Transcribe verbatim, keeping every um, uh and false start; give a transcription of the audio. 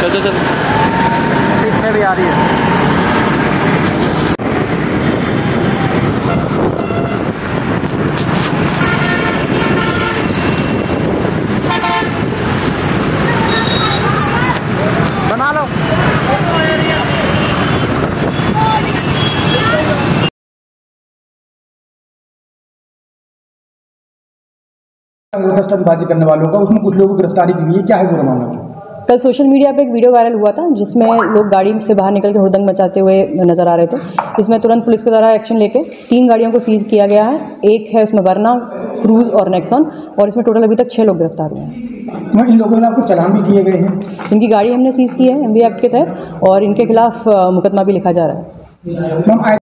चल चल चल पीछे भी आ रही है। बना लो। कस्टमबाजी करने वालों का, उसमें कुछ लोगों की गिरफ्तारी की गई है, क्या है पूरा मामला? कल सोशल मीडिया पे एक वीडियो वायरल हुआ था जिसमें लोग गाड़ी से बाहर निकल के हुड़दंग मचाते हुए नजर आ रहे थे। इसमें तुरंत पुलिस के द्वारा एक्शन लेके तीन गाड़ियों को सीज किया गया है। एक है उसमें वरना, क्रूज और नेक्सॉन, और इसमें टोटल अभी तक छह लोग गिरफ्तार हुए हैं। इन लोगों के खिलाफ कुछ चालान भी किए गए हैं? इनकी गाड़ी हमने सीज की है एमवी एक्ट के तहत, और इनके खिलाफ मुकदमा भी लिखा जा रहा है।